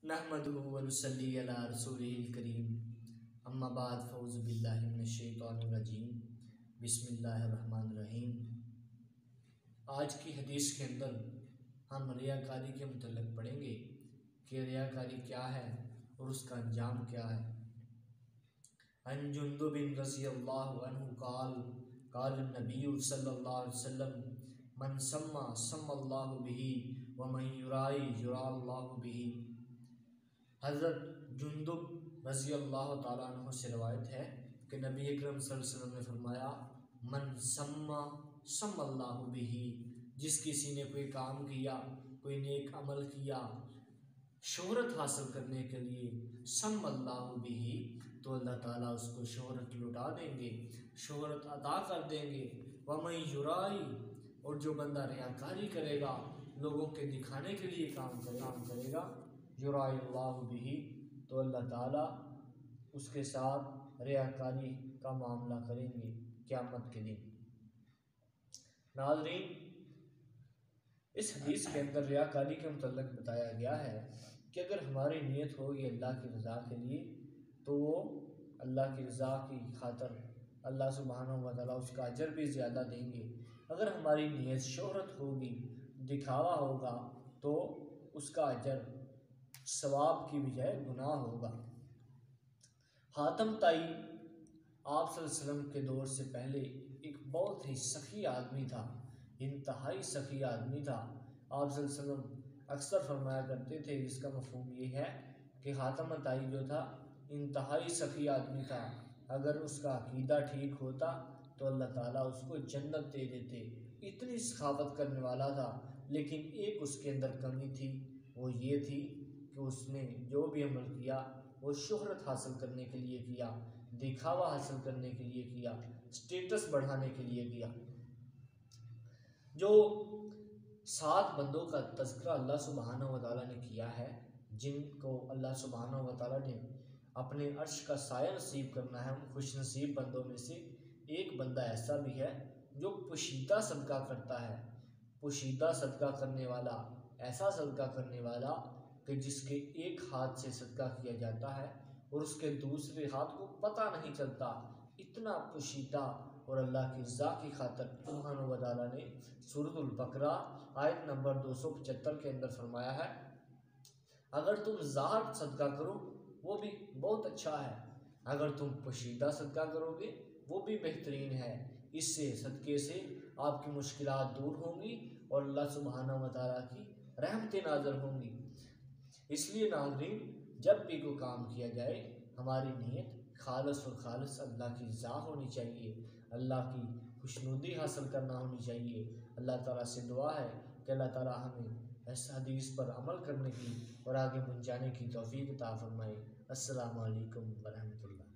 نحمدہ و نصلی علی رسولہ الکریم اما بعد فاعوذ باللہ من الشیطان الرجیم بسم اللہ الرحمن الرحیم۔ آج کی حدیث کے اندر ہم ریاکاری کے متعلق پڑھیں گے کہ ریاکاری کیا ہے اور اس کا انجام کیا ہے۔ عن جندب رضی اللہ عنہ قال قال النبی صلی اللہ علیہ وسلم من سمى سمى اللہ بہ ومن یرائی یراء اللہ بہ۔ حضرت جندب رضی اللہ تعالیٰ عنہ سے روایت ہے کہ نبی اکرم صلی اللہ علیہ وسلم نے فرمایا من سمى سمى اللہ بہ، جس کسی نے کوئی کام کیا، کوئی نیک عمل کیا شہرت حاصل کرنے کے لیے، سمى اللہ بہ، تو اللہ تعالیٰ اس کو شہرت لٹا دیں گے، شہرت عطا کر دیں گے۔ ومن یرائی، اور جو بندہ ریاکاری کرے گا، لوگوں کے دکھانے کے لیے کام کرے گا، یرائی اللہ بہ، تو اللہ تعالیٰ اس کے ساتھ ریاکاری کا معاملہ کریں گے قیامت کے دن۔ ناظرین، اس حدیث کے اندر ریاکاری کے متعلق بتایا گیا ہے کہ اگر ہماری نیت ہوگی اللہ کی رضا کے لیے تو وہ اللہ کی رضا کی خاطر اللہ سبحانہ و تعالیٰ اس کا اجر بھی زیادہ دیں گے۔ اگر ہماری نیت شہرت ہوگی، دکھاوا ہوگا، تو اس کا اجر ثواب کی بجائے گناہ ہوگا۔ حاتم طائی آپ صلی اللہ علیہ وسلم کے دور سے پہلے ایک بہت ہی سخی آدمی تھا، انتہائی سخی آدمی تھا۔ آپ صلی اللہ علیہ وسلم اکثر فرمایا کرتے تھے، جس کا مفہوم یہ ہے کہ حاتم طائی جو تھا انتہائی سخی آدمی تھا، اگر اس کا عقیدہ ٹھیک ہوتا تو اللہ تعالیٰ اس کو جنت دے دیتے، اتنی سخاوت کرنے والا تھا۔ لیکن ایک اس کے اندر کمی تھی، وہ یہ تھی کہ اس نے جو بھی عمل کیا وہ شہرت حاصل کرنے کے لیے کیا، دکھاوا حاصل کرنے کے لیے کیا، سٹیٹس بڑھانے کے لیے کیا۔ جو 7 بندوں کا تذکرہ اللہ سبحانہ و تعالیٰ نے کیا ہے، جن کو اللہ سبحانہ و تعالیٰ نے اپنے عرش کا سایہ نصیب کرنا ہے، ان خوش نصیب بندوں میں سے ایک بندہ ایسا بھی ہے جو پوشیدہ صدقہ کرتا ہے، پوشیدہ صدقہ کرنے والا، ایسا صدقہ کرنے والا کہ جس کے ایک ہاتھ سے صدقہ کیا جاتا ہے اور اس کے دوسرے ہاتھ کو پتہ نہیں چلتا، اتنا پوشیدہ۔ اور اللہ کی رضا کی خاطر سبحانہ و تعالیٰ نے سورۃ البقرہ آیت نمبر 275 کے اندر فرمایا ہے اگر تم ظاہر صدقہ کرو وہ بھی بہت اچھا ہے، اگر تم پوشیدہ صدقہ کرو گے وہ بھی بہترین ہے، اس سے صدقے سے آپ کی مشکلات دور ہوں گی اور اللہ سبحانہ و تعالیٰ کی رحمتیں نازل ہوں گی۔ اس لیے ناظرین، جب بھی کوئی کام کیا جائے ہماری نیت خالص اور خالص اللہ کی رضا ہونی چاہیے، اللہ کی خوشنودی حاصل کرنا ہونی چاہیے۔ اللہ تعالیٰ سے دعا ہے کہ اللہ تعالیٰ ہمیں اس حدیث پر عمل کرنے کی اور آگے بڑھ جانے کی توفیق عطا فرمائے۔ السلام علیکم ورحمۃ اللہ۔